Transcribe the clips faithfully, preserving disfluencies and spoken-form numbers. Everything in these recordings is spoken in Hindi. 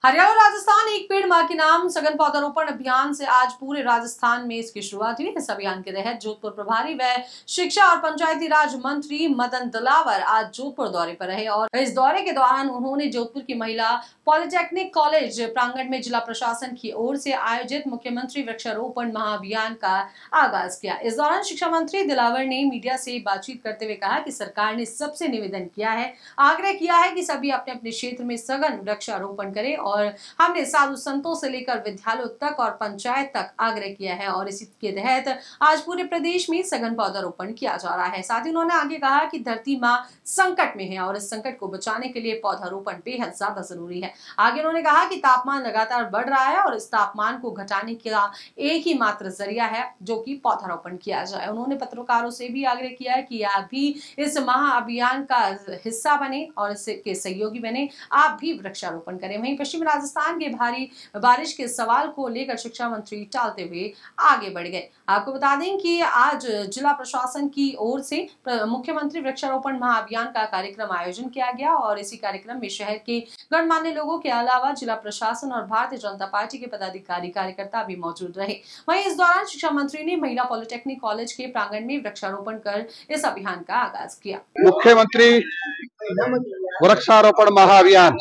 हरियाणा और राजस्थान एक पेड़ मां के नाम सघन पौधारोपण अभियान से आज पूरे राजस्थान में इसकी शुरुआत हुई। इस अभियान के तहत जोधपुर प्रभारी व शिक्षा और पंचायती राज मंत्री मदन दिलावर आज जोधपुर दौरे पर रहे और इस दौरे के दौरान उन्होंने जोधपुर की महिला पॉलिटेक्निक कॉलेज प्रांगण में जिला प्रशासन की ओर से आयोजित मुख्यमंत्री वृक्षारोपण महाअभियान का आगाज किया। इस दौरान शिक्षा मंत्री दिलावर ने मीडिया से बातचीत करते हुए कहा कि सरकार ने सबसे निवेदन किया है, आग्रह किया है कि सभी अपने अपने क्षेत्र में सघन वृक्षारोपण करें और हमने साधु संतों से लेकर विद्यालयों तक और पंचायत तक आग्रह किया है और इसी के तहत आज पूरे प्रदेश में सघन पौधारोपण किया जा रहा है। साथ ही उन्होंने आगे कहा कि धरती मां संकट में है और इस संकट को बचाने के लिए पौधारोपण बेहद ज्यादा जरूरी है। आगे उन्होंने कहा कि तापमान लगातार बढ़ रहा है और इस तापमान को घटाने का एक ही मात्र जरिया है जो कि पौधारोपण किया जाए। उन्होंने पत्रकारों से भी आग्रह किया है कि आप भी इस महाअभियान का हिस्सा बने और इसके सहयोगी बने, आप भी वृक्षारोपण करें। वहीं पश्चिम राजस्थान के भारी बारिश के सवाल को लेकर शिक्षा मंत्री टालते हुए आगे बढ़ गए। आपको बता दें कि आज जिला प्रशासन की ओर से मुख्यमंत्री वृक्षारोपण महाअभियान का कार्यक्रम आयोजन किया गया और इसी कार्यक्रम में शहर के गणमान्य लोगों के अलावा जिला प्रशासन और भारतीय जनता पार्टी के पदाधिकारी कार्यकर्ता भी मौजूद रहे। वहीं इस दौरान शिक्षा मंत्री ने महिला पॉलिटेक्निक कॉलेज के प्रांगण में वृक्षारोपण कर इस अभियान का आगाज किया। मुख्यमंत्री वृक्षारोपण महाअभियान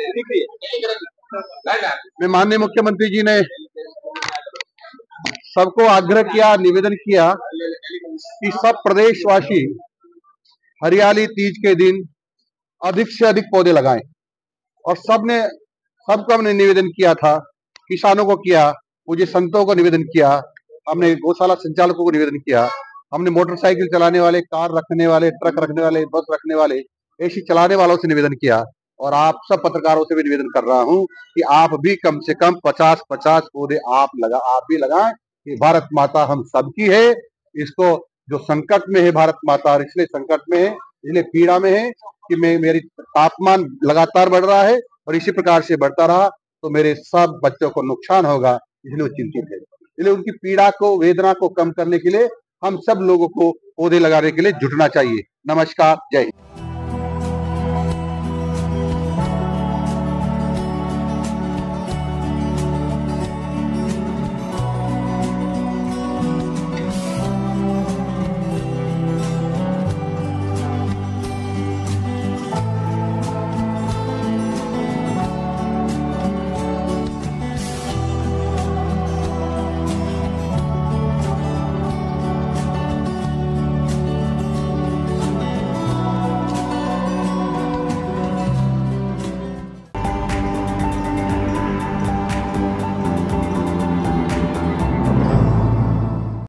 में माननीय मुख्यमंत्री जी ने सबको आग्रह किया, निवेदन किया कि सब प्रदेशवासी हरियाली तीज के दिन अधिक से अधिक पौधे लगाएं और सबने सबको हमने निवेदन किया था, किसानों को किया, मुझे संतों को निवेदन किया, हमने गौशाला संचालकों को निवेदन किया, हमने मोटरसाइकिल चलाने वाले, कार रखने वाले, ट्रक रखने वाले, बस रखने वाले, एसी चलाने वालों से निवेदन किया और आप सब पत्रकारों से भी निवेदन कर रहा हूं कि आप भी कम से कम पचास पचास पौधे आप लगा आप भी लगाएं। कि भारत माता हम सबकी है, इसको जो संकट में है भारत माता, और इसलिए संकट में है, इसलिए पीड़ा में है कि मैं मेरी तापमान लगातार बढ़ रहा है और इसी प्रकार से बढ़ता रहा तो मेरे सब बच्चों को नुकसान होगा, इसलिए वो चिंतित है। इसलिए उनकी पीड़ा को, वेदना को कम करने के लिए हम सब लोगों को पौधे लगाने के लिए जुटना चाहिए। नमस्कार, जय हिंद।